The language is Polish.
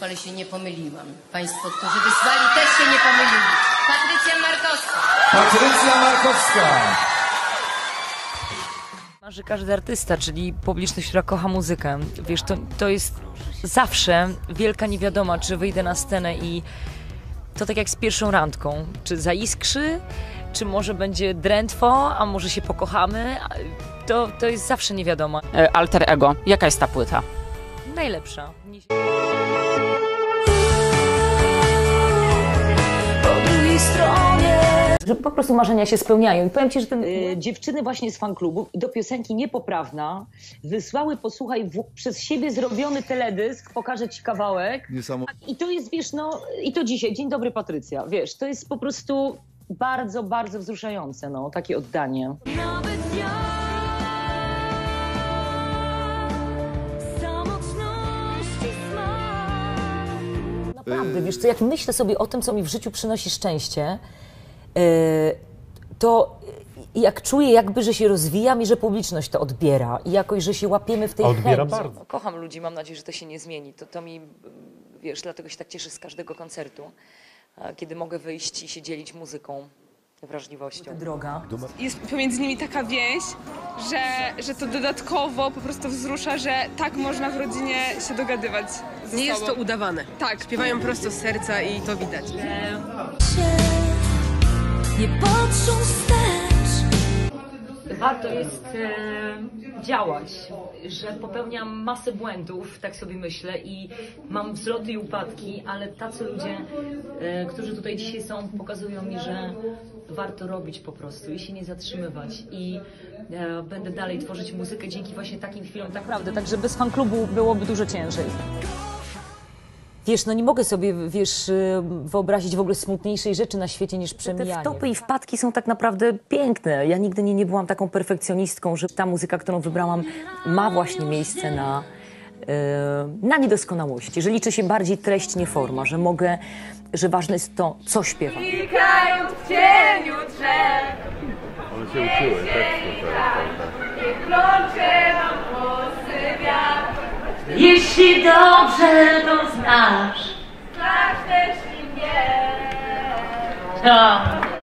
ale się nie pomyliłam. Państwo, którzy wysłali, też się nie pomylili. Patrycja Markowska. Patrycja Markowska. Marzy każdy artysta, czyli publiczność, która kocha muzykę. Wiesz, to jest zawsze wielka niewiadoma, czy wyjdę na scenę i to tak jak z pierwszą randką. Czy zaiskrzy, czy może będzie drętwo, a może się pokochamy. To jest zawsze niewiadoma. Alter Ego. Jaka jest ta płyta? Najlepsza. Po drugiej stronie. Że po prostu marzenia się spełniają. I powiem ci, że dziewczyny właśnie z fanklubu do piosenki Niepoprawna wysłały, posłuchaj, przez siebie zrobiony teledysk, pokażę ci kawałek. I to jest, wiesz, no, i to dzisiaj, dzień dobry Patrycja, wiesz, to jest po prostu bardzo, bardzo wzruszające, no, takie oddanie. Nawet ja samotności smak. naprawdę, wiesz co, jak myślę sobie o tym, co mi w życiu przynosi szczęście, to jak czuję jakby, że się rozwijam i że publiczność to odbiera i jakoś, że się łapiemy w tej chęci. Bardzo. Kocham ludzi, mam nadzieję, że to się nie zmieni. To mi, wiesz, dlatego się tak cieszę z każdego koncertu, kiedy mogę wyjść i się dzielić muzyką, wrażliwością. Droga. Jest pomiędzy nimi taka więź, że to dodatkowo po prostu wzrusza, że tak można w rodzinie się dogadywać ze sobą. Nie jest to udawane. Tak. Śpiewają prosto z serca i to widać. Nie patrzą wstecz. Warto jest działać, że popełniam masę błędów, tak sobie myślę, i mam wzloty i upadki, ale tacy ludzie, którzy tutaj dzisiaj są, pokazują mi, że warto robić po prostu i się nie zatrzymywać. I będę dalej tworzyć muzykę dzięki właśnie takim chwilom, tak naprawdę. Także bez fanklubu byłoby dużo ciężej. Wiesz, no nie mogę sobie, wiesz, wyobrazić w ogóle smutniejszej rzeczy na świecie niż przemijanie. Te wtopy i wpadki są tak naprawdę piękne. Ja nigdy nie byłam taką perfekcjonistką, że ta muzyka, którą wybrałam, ma właśnie miejsce na niedoskonałości, że liczy się bardziej treść, nie forma, że ważne jest to, co śpiewam. Znikają w cieniu drzew. One się uczyły, Nie plącze nam włosy wiatr. Jeśli dobrze to znasz, Znasz też i mnie. to